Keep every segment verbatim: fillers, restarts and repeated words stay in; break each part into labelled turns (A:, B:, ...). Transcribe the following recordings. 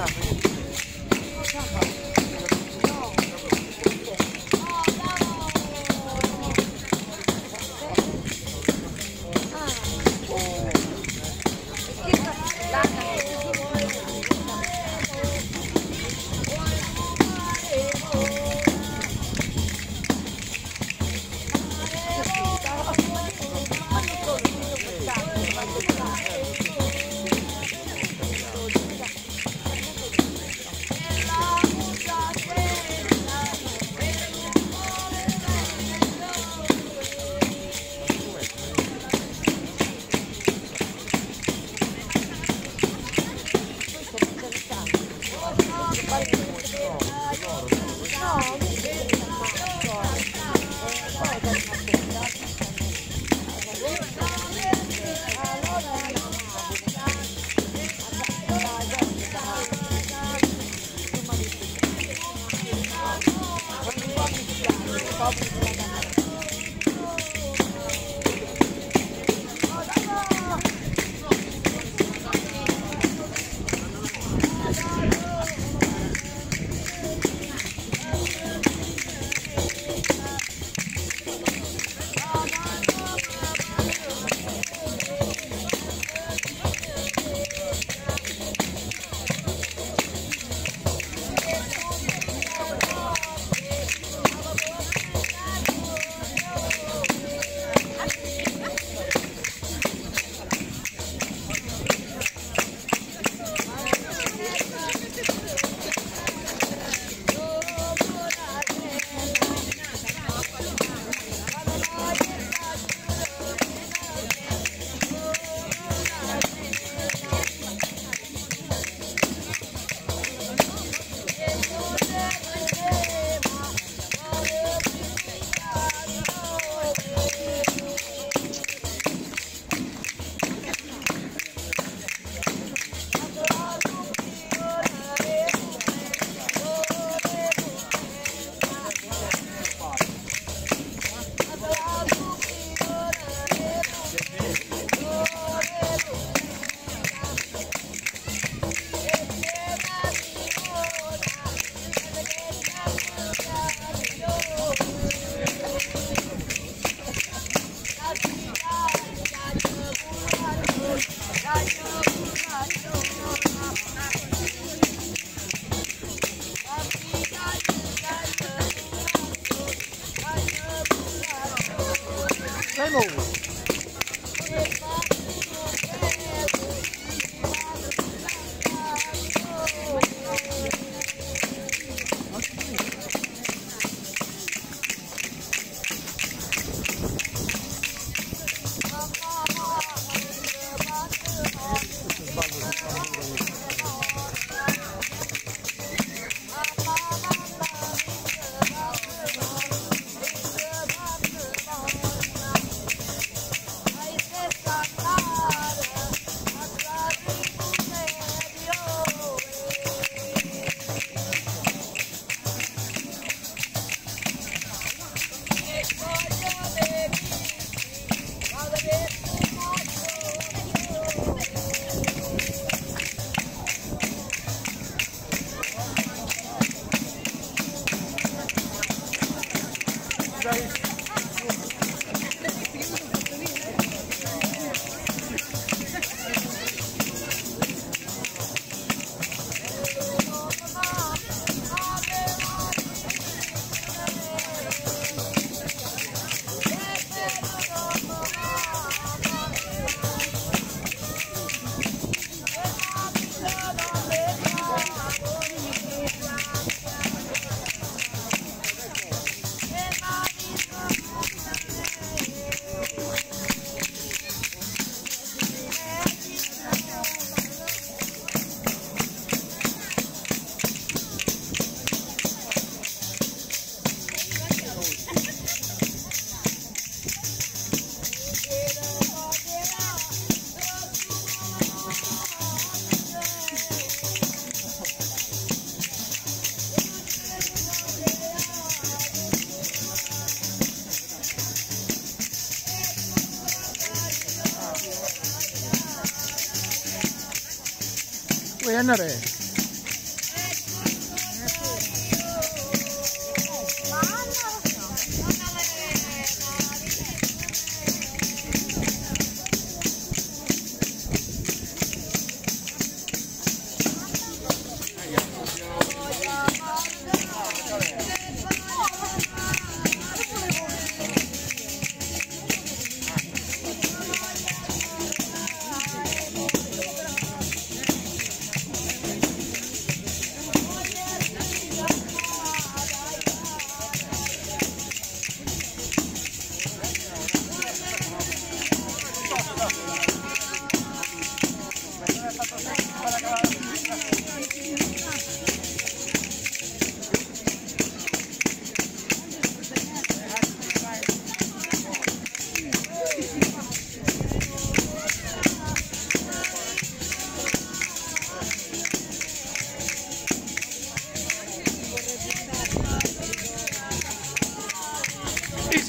A: Uy, ano re?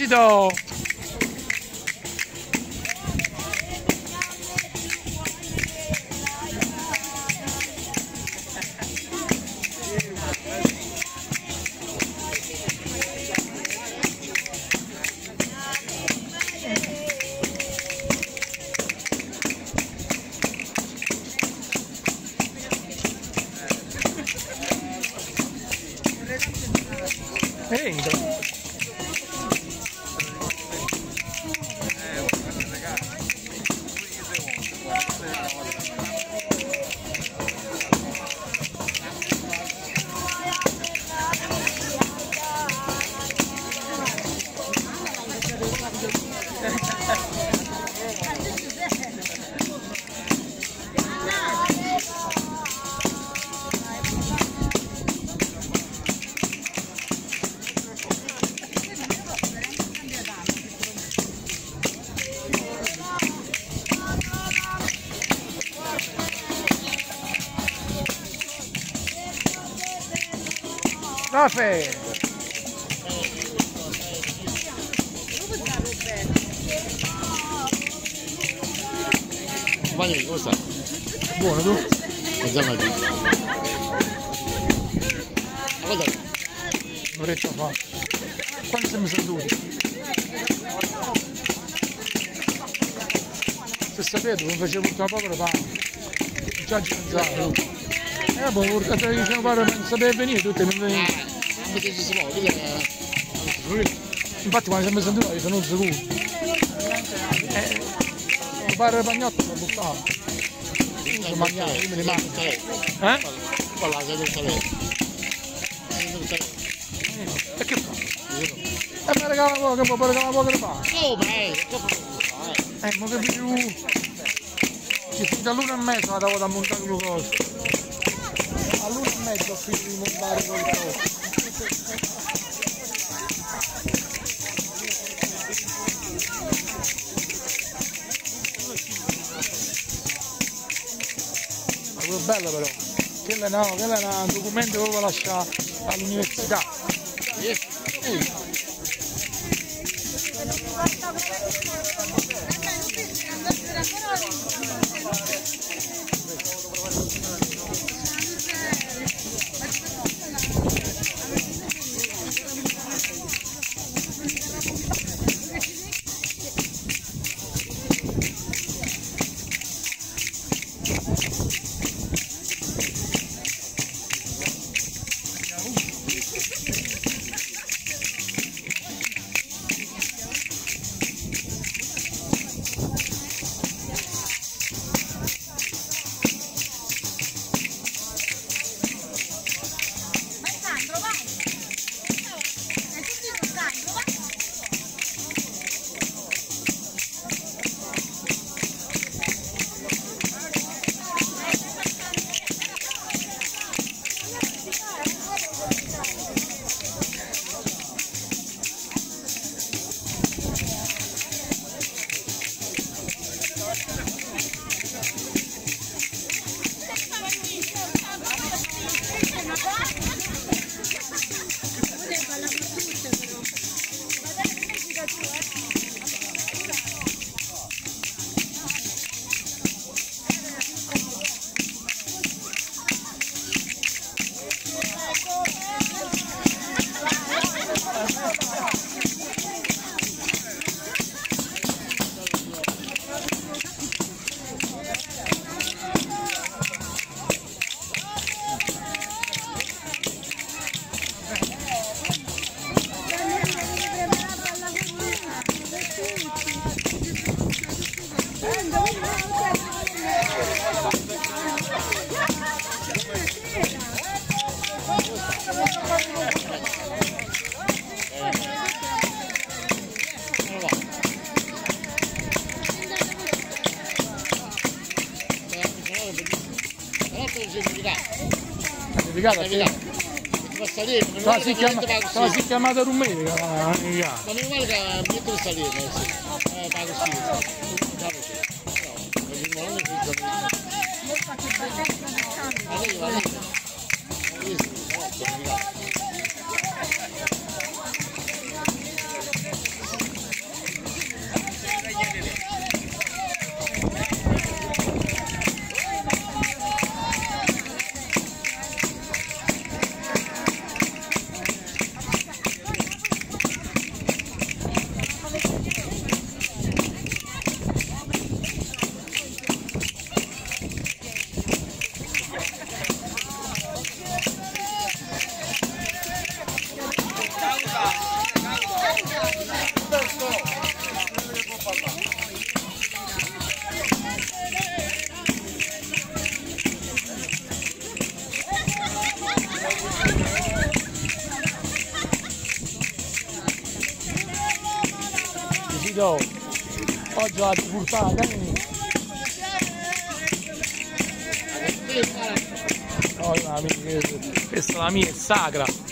A: Tito! Ehi! Caffè!
B: Guarda, come sta?
A: Buono tu?
B: Mangiamo qui. Guarda.
A: Un'oretta fa. Quando siamo seduti? Se sapete, non facevo tutta poco pane. Già ci pensavo. Eh, boh, perché diciamo, guarda, non sapeva venire, tutti non venivano.
B: Non mi si può, vedi?
A: Infatti quando siamo seduti io sono sicuro. Eh, mi pare il pagnotto mi buttava. Io mangiavo, io me li mangio. Eh?
B: Qua la sei tutta lei.
A: E che fa? E mi regala poco, che mi regala poco di pane.
B: Come?
A: Eh, ma che più... Ci finito all'una e mezzo vado a montare glucosa. All'una e mezzo ho finito di montare qualcosa. Quello è bello però, quello è, no, quello è un documento che avevo lasciato all'università. Sì. Certificato?
B: Va a salire, ma
A: non si chiama, stava si chiamata Rummeria.
B: Ma meno male che mi metto a salire, sì. Eh, pago sì. No, perché non mi fizzano. Ma lei va lì. Ma lì sì, certificato.
A: video. Oggi la portata, eh? Oh, la mia, questa è la mia, è sacra.